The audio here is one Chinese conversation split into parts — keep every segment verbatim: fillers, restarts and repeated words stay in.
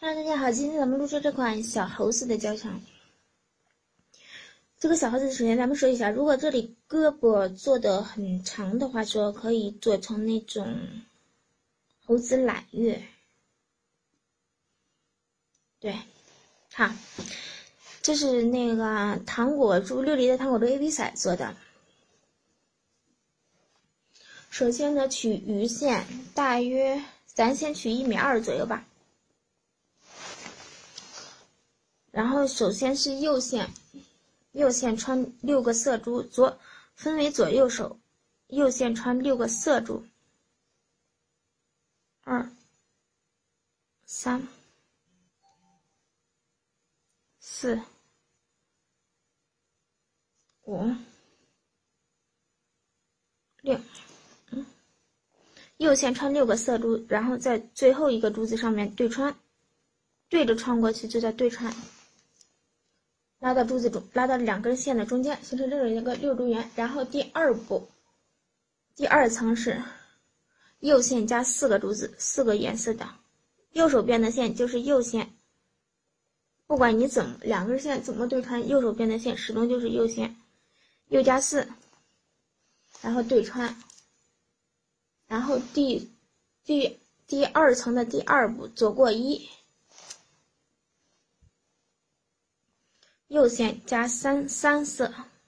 Hello，大家好，今天咱们录制这款小猴子的教程。这个小猴子，首先咱们说一下，如果这里胳膊做的很长的话，说可以做成那种猴子揽月。对，好，这是那个糖果猪六厘的糖果猪 A B 色做的。首先呢，取鱼线，大约咱先取一米二左右吧。然后首先是右线，右线穿六个色珠，左分为左右手，右线穿六个色珠，二、三、四、五、六，嗯，右线穿六个色珠，然后在最后一个珠子上面对穿，对着穿过去就叫对穿。拉到珠子中，拉到两根线的中间，形成这样一个六珠圆。然后第二步，第二层是右线加四个珠子，四个颜色的。右手边的线就是右线，不管你怎么两根线怎么对穿，右手边的线始终就是右线。右加四，然后对穿。然后第第第二层的第二步，左过一。右线加三三色，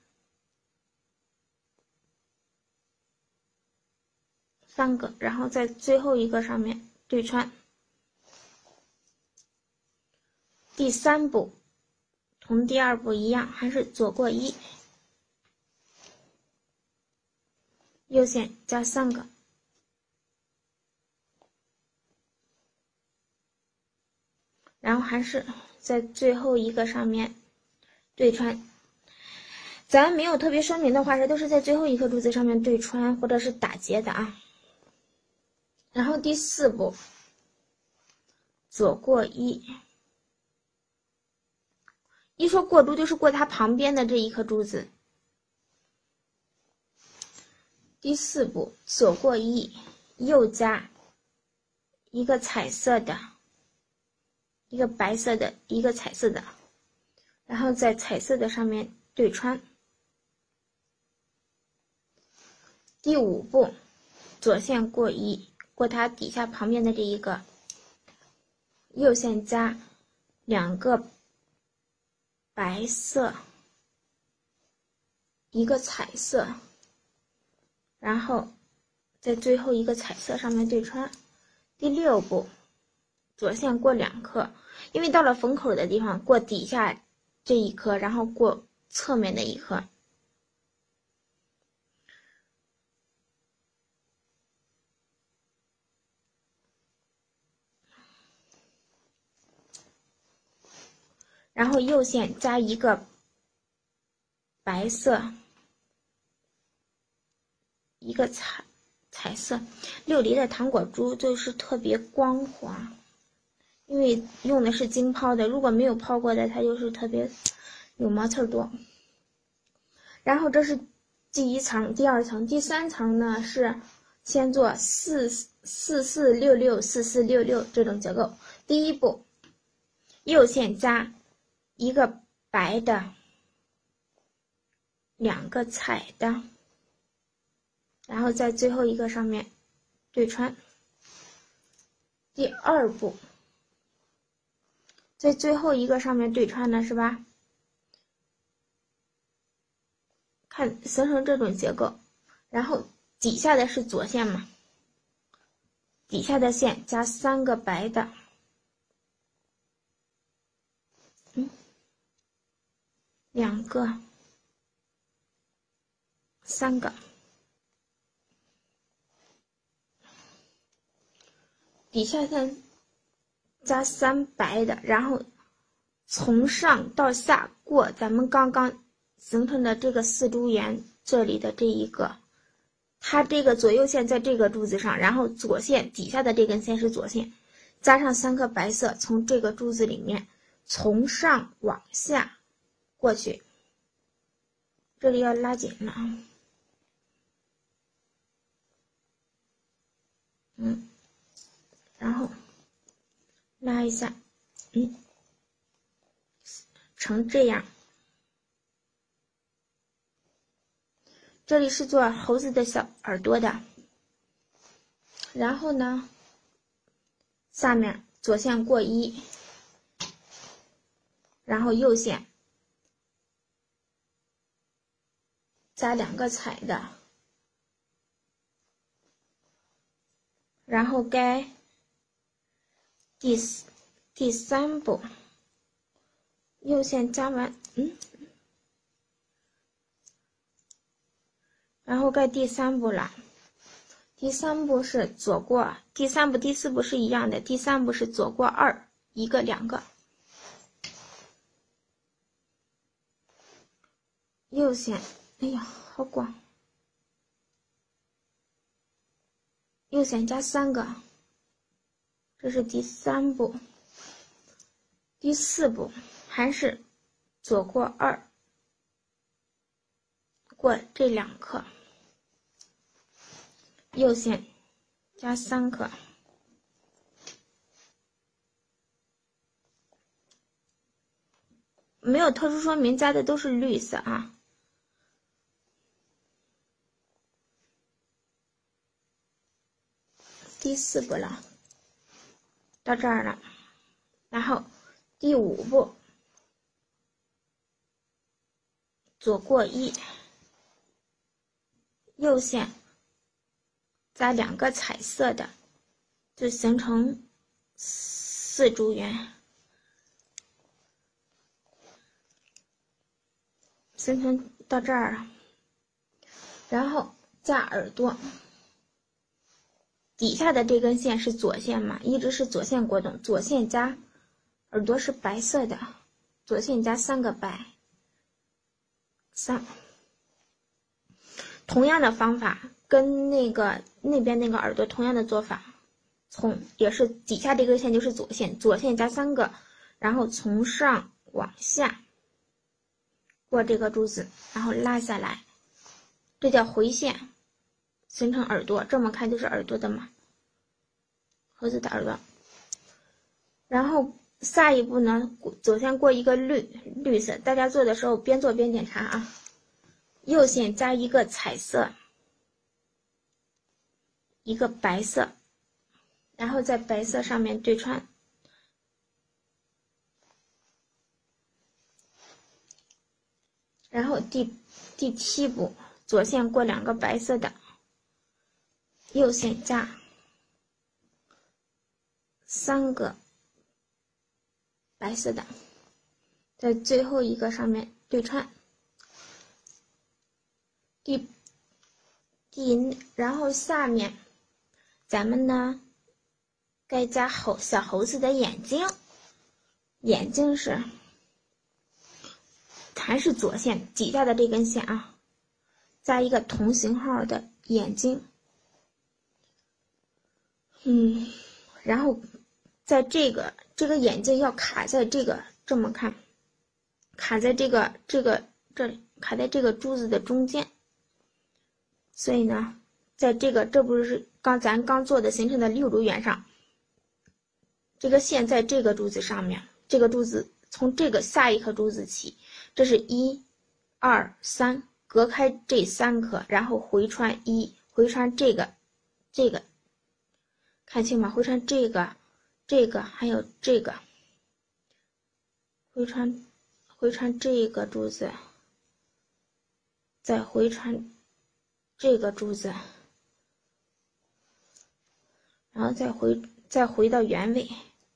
三个，然后在最后一个上面对穿。第三步同第二步一样，还是左过一，右线加三个，然后还是在最后一个上面对穿。咱没有特别说明的话，这都是在最后一颗珠子上面对穿或者是打结的啊。然后第四步，左过一，一说过珠就是过它旁边的这一颗珠子。第四步，左过一，右加一个彩色的，一个白色的，一个彩色的，然后在彩色的上面对穿。第五步，左线过一，过它底下旁边的这一个，右线加两个白色，一个彩色，然后在最后一个彩色上面对穿。第六步，左线过两颗，因为到了缝口的地方过底下这一颗，然后过侧面的一颗。然后右线加一个白色，一个彩彩色。六厘的糖果珠就是特别光滑，因为用的是精抛的，如果没有抛过的，它就是特别有毛刺多。然后这是第一层，第二层，第三层呢是先做四四四六六四四六六这种结构。第一步，右线加一个白的，两个彩的，然后在最后一个上面对穿。第二步，在最后一个上面对穿了是吧？看形成这种结构，然后底下的是左线嘛，底下的线加三个白的，嗯，两个，三个，底下线加三白的，然后从上到下过咱们刚刚形成的这个四珠圆这里的这一个，它这个左右线在这个珠子上，然后左线底下的这根线是左线，加上三颗白色，从这个珠子里面从上往下过去，这里要拉紧了啊，嗯，然后拉一下， 嗯，成这样。这里是做猴子的小耳朵的，然后呢，下面左线过一，然后右线加两个彩的，然后该第第三步，右线加完，嗯，然后该第三步了。第三步是左过，第三步、第四步是一样的，第三步是左过二，一个、两个。右线，哎呀，好广。右线加三个，这是第三步。第四步还是左过二，过这两颗。右线加三颗，没有特殊说明，加的都是绿色啊。第四步了，到这儿了，然后第五步，左过一，右线加两个彩色的，就形成四珠圆，形成到这儿了，然后加耳朵，底下的这根线是左线嘛，一直是左线过动，左线加耳朵是白色的，左线加三个白，三，同样的方法。跟那个那边那个耳朵同样的做法，从也是底下这根线就是左线，左线加三个，然后从上往下过这个珠子，然后拉下来，这叫回线，形成耳朵，这么看就是耳朵的嘛，猴子的耳朵。然后下一步呢，左线过一个绿绿色，大家做的时候边做边检查啊。右线加一个彩色。一个白色，然后在白色上面对穿，然后第第七步，左线过两个白色的，右线加三个白色的，在最后一个上面对穿，第第然后下面。咱们呢，该加猴小猴子的眼睛，眼睛是还是左线底下的这根线啊，加一个同型号的眼睛，嗯，然后在这个这个眼睛要卡在这个这么看，卡在这个这个这里，卡在这个珠子的中间，所以呢。在这个，这不是刚咱刚做的形成的六珠圆上，这个线在这个珠子上面，这个珠子从这个下一颗珠子起，这是一、二、三，隔开这三颗，然后回穿一，回穿这个，这个，看清吗？回穿这个，这个还有这个，回穿，回穿这个珠子，再回穿这个珠子。然后再回再回到原位，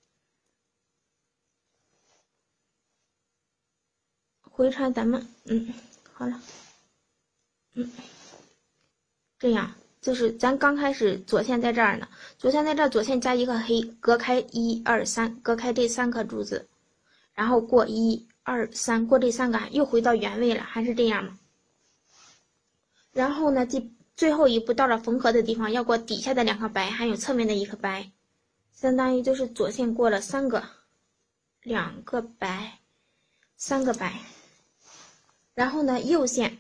回穿咱们嗯好了，嗯，这样就是咱刚开始左线在这儿呢，左线在这儿，左线加一个黑，隔开一二三，隔开这三颗珠子，然后过一二三，过这三个又回到原位了，还是这样吗？然后呢，第最后一步到了缝合的地方，要过底下的两颗白，还有侧面的一颗白，相当于就是左线过了三个，两个白，三个白。然后呢，右线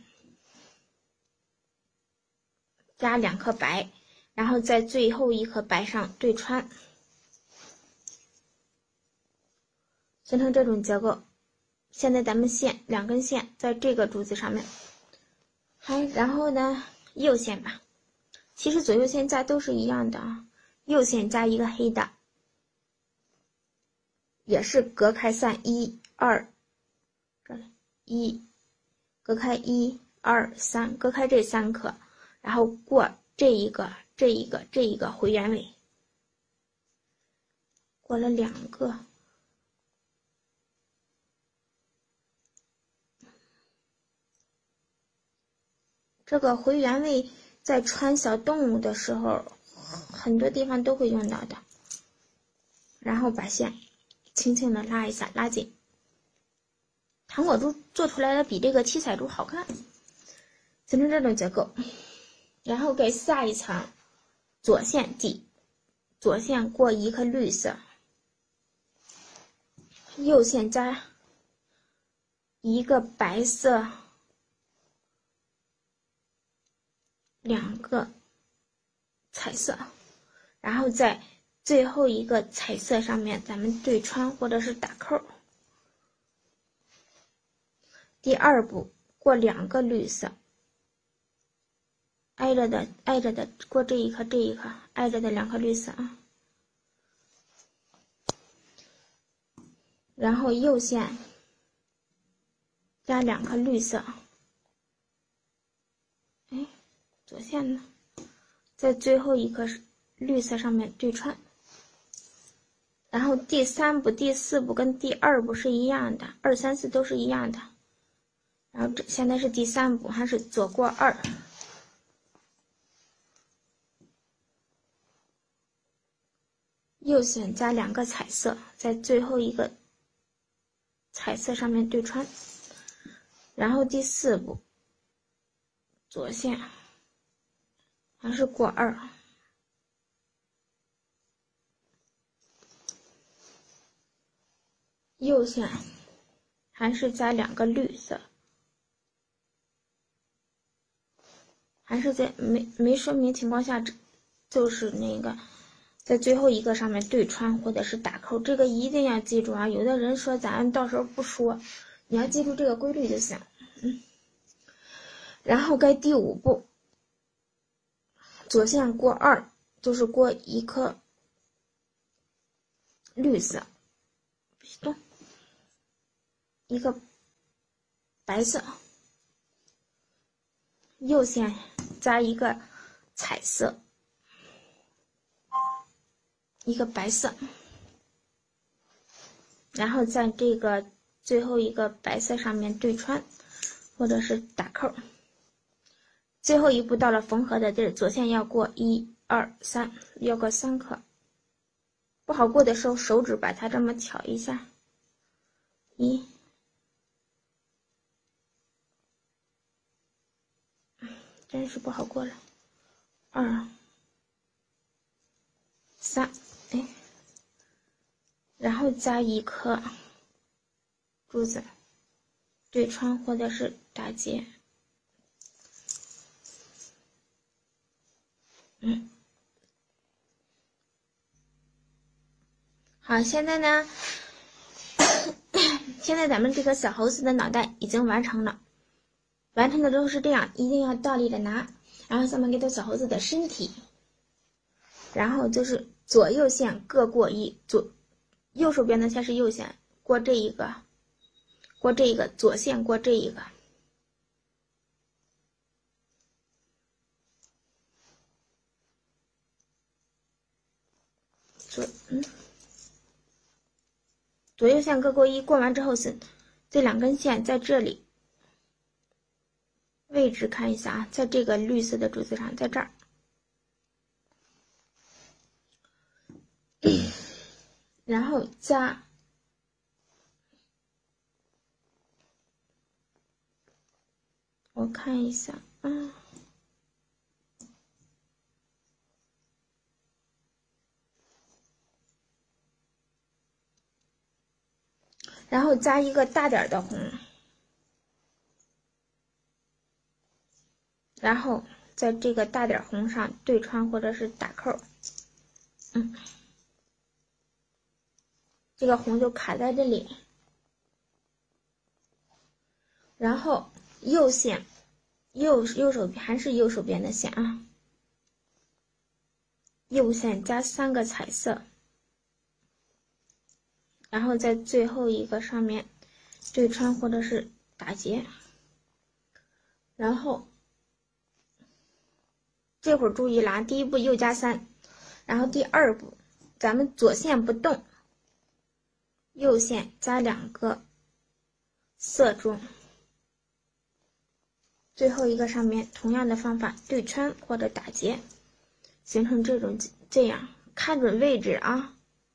加两颗白，然后在最后一颗白上对穿， 形成这种结构。现在咱们线两根线在这个珠子上面，还然后呢右线吧，其实左右线加都是一样的啊，右线加一个黑的，也是隔开三一二，这里一，隔开一二三，隔开这三颗，然后过这一个这一个这一个回原位，过了两个。这个回原位在穿小动物的时候，很多地方都会用到的。然后把线轻轻的拉一下，拉紧。糖果珠做出来的比这个七彩珠好看，形成这种结构。然后给下一层，左线底，左线过一颗绿色，右线加一个白色。两个彩色，然后在最后一个彩色上面咱们对穿或者是打扣。第二步过两个绿色，挨着的挨着的过这一颗这一颗挨着的两颗绿色啊，然后右线加两颗绿色，哎。左线呢，在最后一颗绿色上面对穿，然后第三步、第四步跟第二步是一样的，二三四都是一样的。然后这现在是第三步，还是左过二，右线加两个彩色，在最后一个彩色上面对穿，然后第四步，左线。还是过二，右线还是加两个绿色，还是在没没说明情况下，就是那个在最后一个上面对穿或者是打扣，这个一定要记住啊！有的人说咱到时候不说，你要记住这个规律就行。嗯，然后该第五步。左线过二，就是过一颗绿色，别动，一个白色，右线加一个彩色，一个白色，然后在这个最后一个白色上面对穿，或者是打扣。最后一步到了缝合的地儿，左线要过一二三，要过三颗。不好过的时候，手指把它这么挑一下，一，真是不好过了，二，三，哎，然后加一颗珠子，对穿或者是打结。嗯，好，现在呢，现在咱们这个小猴子的脑袋已经完成了，完成的都是这样，一定要倒立着拿，然后下面给到小猴子的身体，然后就是左右线各过一，左右手边的线是右线，过这一个，过这一个，左线过这一个。左嗯，左右线各过一，过完之后是这两根线在这里位置看一下啊，在这个绿色的珠子上，在这儿，然后加我看一下啊。然后加一个大点的红，然后在这个大点红上对穿或者是打扣，嗯， 这个红就卡在这里。然后右线，右右手边还是右手边的线啊，右线加三个彩色，然后在最后一个上面对穿或者是打结。然后这会儿注意啦，第一步右加三，然后第二步咱们左线不动，右线加两个色珠，最后一个上面同样的方法对穿或者打结，形成这种这样，看准位置啊。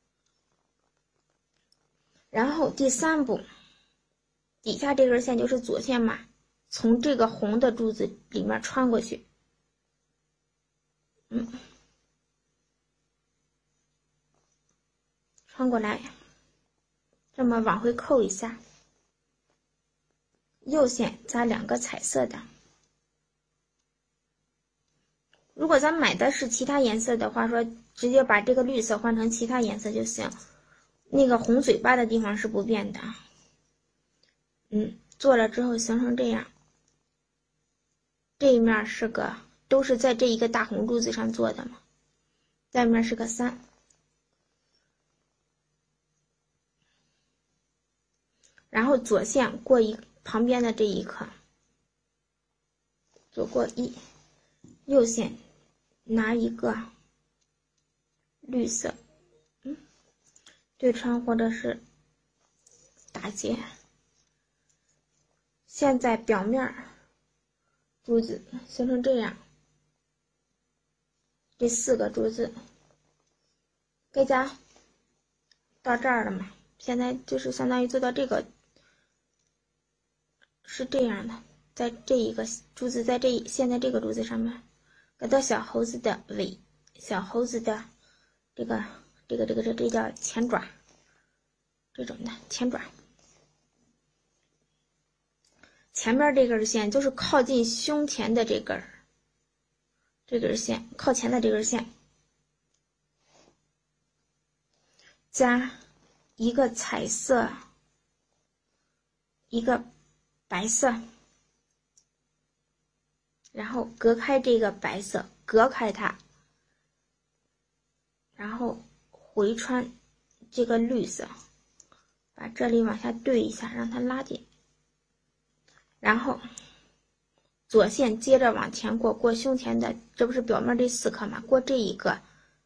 然后第三步，底下这根线就是左线嘛，从这个红的珠子里面穿过去，嗯，穿过来，这么往回扣一下，右线加两个彩色的。如果咱买的是其他颜色的话，说直接把这个绿色换成其他颜色就行，那个红嘴巴的地方是不变的。嗯，做了之后形成这样，这一面是个都是在这一个大红珠子上做的嘛，这面是个三，然后左线过一旁边的这一颗，左过一，右线拿一个绿色，嗯，对穿或者是打结。现在表面珠子形成这样，这四个珠子该加到这儿了嘛？现在就是相当于做到这个是这样的，在这一个珠子在这现在这个珠子上面，给到小猴子的尾，小猴子的这个这个这个这这叫前爪，这种的前爪。前面这根线就是靠近胸前的这根，这根线靠前的这根线，加一个彩色，一个白色，然后隔开这个白色，隔开它，然后回穿这个绿色，把这里往下对一下，让它拉紧。然后左线接着往前过，过胸前的，这不是表面这四颗吗？过这一个，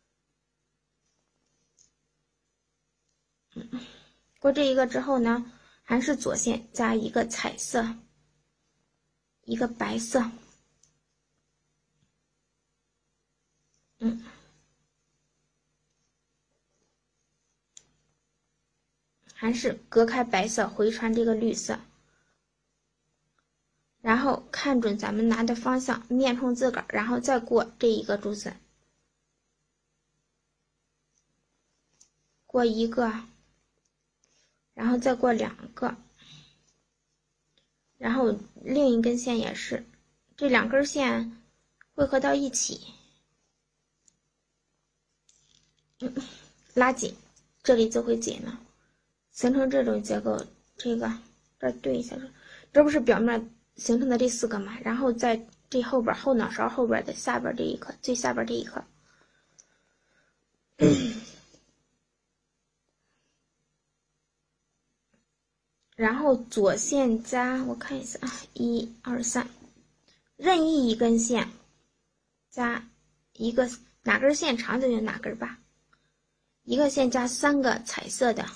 嗯，过这一个之后呢，还是左线加一个彩色，一个白色，嗯，还是隔开白色回穿这个绿色。然后看准咱们拿的方向，面冲自个儿，然后再过这一个珠子，过一个，然后再过两个，然后另一根线也是，这两根线汇合到一起，嗯，拉紧，这里就会紧了，形成这种结构。这个这对一下，这不是表面形成的这四个嘛，然后在这后边后脑勺后边的下边这一颗，最下边这一颗，然后左线加，我看一下啊，一二三，任意一根线加一个哪根线长就用哪根吧，一个线加三个彩色的，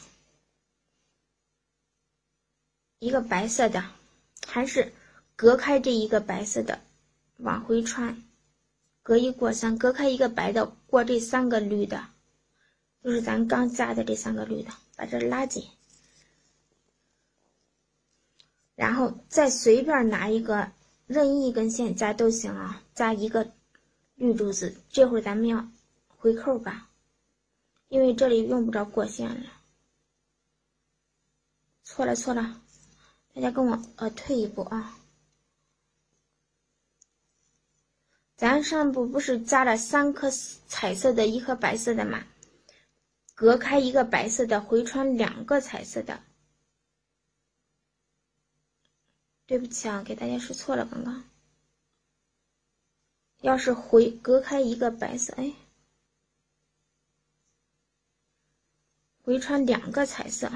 一个白色的，还是隔开这一个白色的，往回穿，隔一过三，隔开一个白的，过这三个绿的，就是咱刚加的这三个绿的，把这拉紧，然后再随便拿一个任意一根线加都行啊，加一个绿珠子，这会儿咱们要回扣吧，因为这里用不着过线了。错了错了，大家跟我呃退一步啊。咱上步不是加了三颗彩色的，一颗白色的吗？ 隔开一个白色的，回穿两个彩色的。对不起啊，给大家说错了，刚刚。要是回隔开一个白色，哎，回穿两个彩色。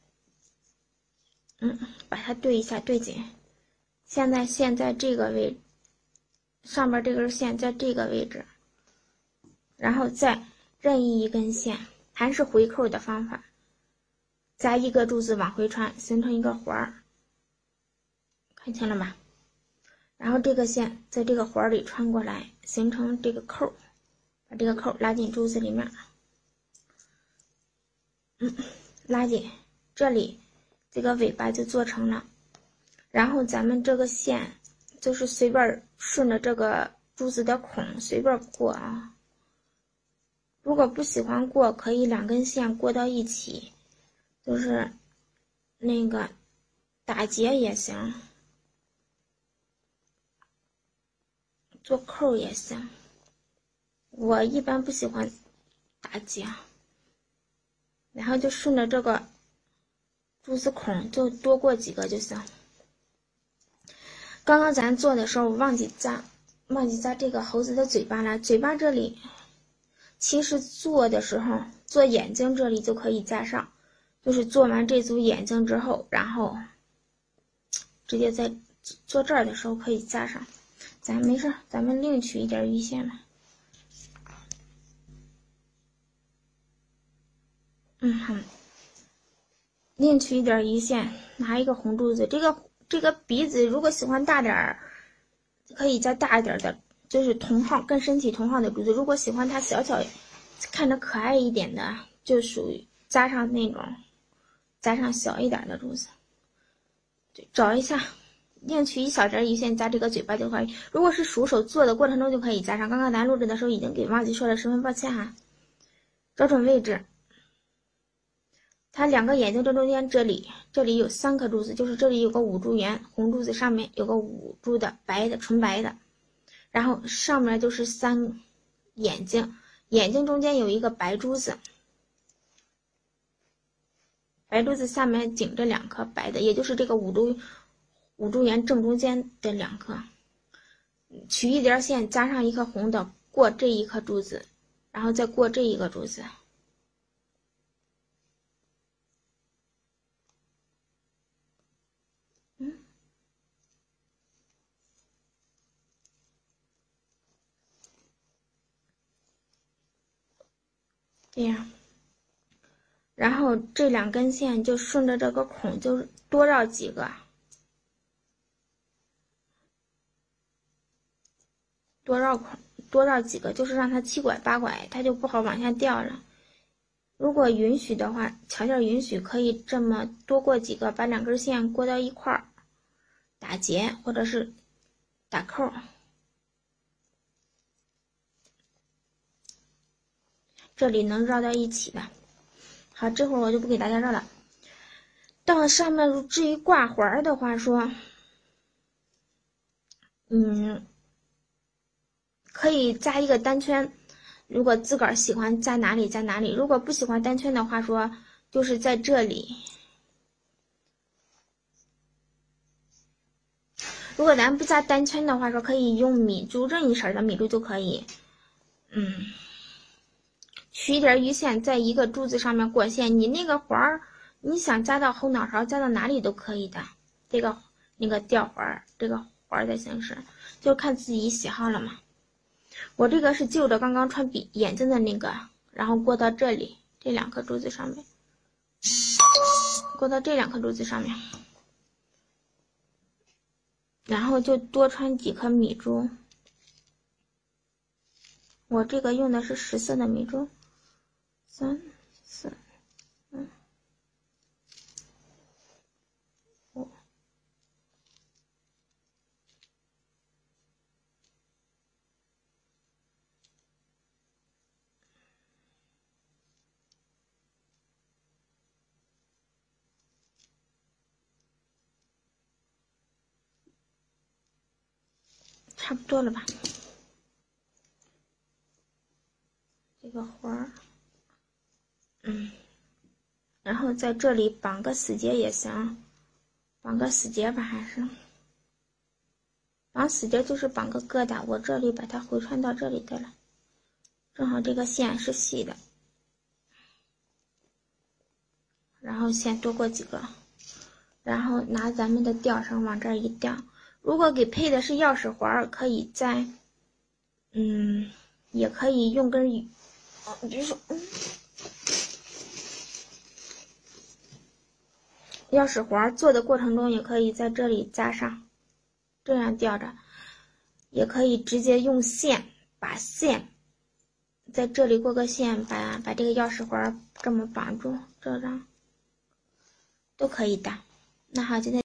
嗯，把它对一下，对紧。现在线在这个位置，上面这根线在这个位置，然后再任意一根线，还是回扣的方法，加一个珠子往回穿，形成一个环儿，看清了吗？然后这个线在这个环里穿过来，形成这个扣，把这个扣拉进珠子里面，嗯，拉紧，这里这个尾巴就做成了。然后咱们这个线就是随便顺着这个珠子的孔随便过啊。如果不喜欢过，可以两根线过到一起，就是那个打结也行，做扣也行。我一般不喜欢打结，然后就顺着这个珠子孔就多过几个就行。刚刚咱做的时候忘记扎，忘记扎这个猴子的嘴巴了。嘴巴这里，其实做的时候做眼睛这里就可以加上，就是做完这组眼睛之后，然后直接在做这儿的时候可以加上。咱没事，咱们另取一点鱼线吧。嗯哼，另取一点鱼线，拿一个红珠子，这个。这个鼻子如果喜欢大点儿，可以加大一点的，就是同号跟身体同号的珠子。如果喜欢它小小，看着可爱一点的，就属于加上那种，加上小一点的珠子。找一下，另取一小截鱼线加这个嘴巴就可以。如果是熟手做的过程中就可以加上。刚刚咱录制的时候已经给忘记说了，十分抱歉哈。找准位置。它两个眼睛正中间这里，这里有三颗珠子，就是这里有个五珠圆，红珠子上面有个五珠的白的纯白的，然后上面就是三眼睛，眼睛中间有一个白珠子，白珠子下面紧着两颗白的，也就是这个五珠五珠圆正中间的两颗，取一点线加上一颗红的，过这一颗珠子，然后再过这一个珠子。这样，然后这两根线就顺着这个孔就多绕几个，多绕孔多绕几个，就是让它七拐八拐，它就不好往下掉了。如果允许的话，条件允许，可以这么多过几个，把两根线过到一块儿，打结或者是打扣。这里能绕到一起的。好，这会儿我就不给大家绕了。到上面至于挂环的话说，嗯，可以加一个单圈，如果自个儿喜欢加哪里加哪里，如果不喜欢单圈的话说，就是在这里。如果咱不加单圈的话说，可以用米珠，任意色的米珠就可以。嗯。取一点鱼线，在一个珠子上面过线，你那个环儿，你想加到后脑勺，加到哪里都可以的。这个那个吊环儿，这个环儿的形式，就看自己喜好了嘛。我这个是就着刚刚穿鼻眼睛的那个，然后过到这里这两颗珠子上面，过到这两颗珠子上面，然后就多穿几颗米珠。我这个用的是十色的米珠。三四嗯五差不多了吧？这个环儿，嗯。 后在这里绑个死结也行，绑个死结吧，还是绑死结就是绑个疙瘩，我这里把它回穿到这里得了，正好这个线是细的，然后线多过几个，然后拿咱们的吊绳往这儿一吊。如果给配的是钥匙环，可以在，嗯，也可以用根，比如说，嗯，钥匙环做的过程中也可以在这里扎上，这样吊着，也可以直接用线把线在这里过个线，把把这个钥匙环这么绑住，这样都可以的。那好，今天。